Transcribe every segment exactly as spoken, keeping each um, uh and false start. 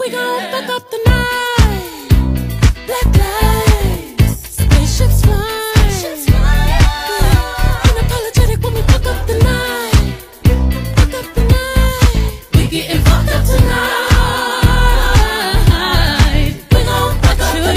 We gon' fuck up the night. Black lights, spaceships fly. Spaceships fly. Unapologetic when we fuck up the night. Fuck up the night. We getting fucked up tonight. We gon' fuck up the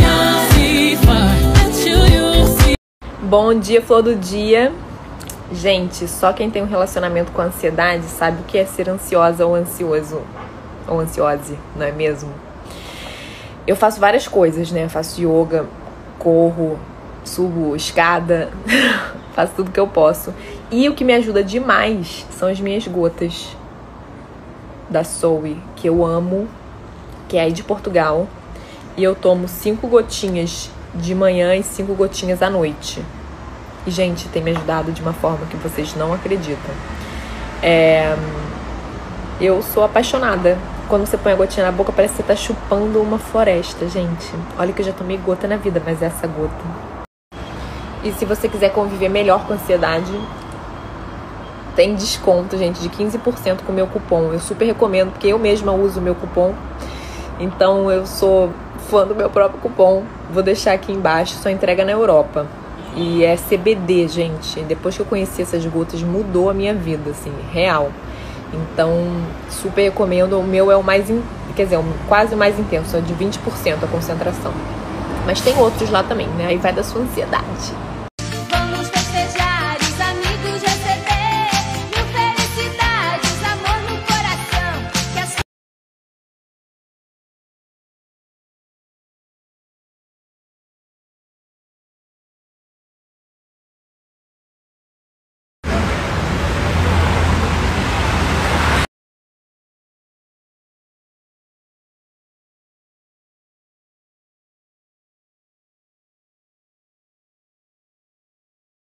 night. Bom dia, flor do dia. Gente, só quem tem um relacionamento com ansiedade sabe o que é ser ansiosa ou ansioso. Ou ansiose, não é mesmo? Eu faço várias coisas, né? Faço yoga, corro, subo escada, faço tudo que eu posso. E o que me ajuda demais são as minhas gotas da Zoe, que eu amo, que é aí de Portugal. E eu tomo cinco gotinhas de manhã e cinco gotinhas à noite. E, gente, tem me ajudado de uma forma que vocês não acreditam. É... Eu sou apaixonada. Quando você põe a gotinha na boca, parece que você tá chupando uma floresta, gente. Olha que eu já tomei gota na vida, mas é essa gota. E se você quiser conviver melhor com a ansiedade, tem desconto, gente, de quinze por cento com o meu cupom. Eu super recomendo, porque eu mesma uso o meu cupom. Então, eu sou fã do meu próprio cupom. Vou deixar aqui embaixo, só entrega na Europa. E é C B D, gente. Depois que eu conheci essas gotas, mudou a minha vida, assim, real. Então, super recomendo. O meu é o mais, in... quer dizer, quase o mais intenso, é de vinte por cento a concentração. Mas tem outros lá também, né? Aí vai da sua ansiedade.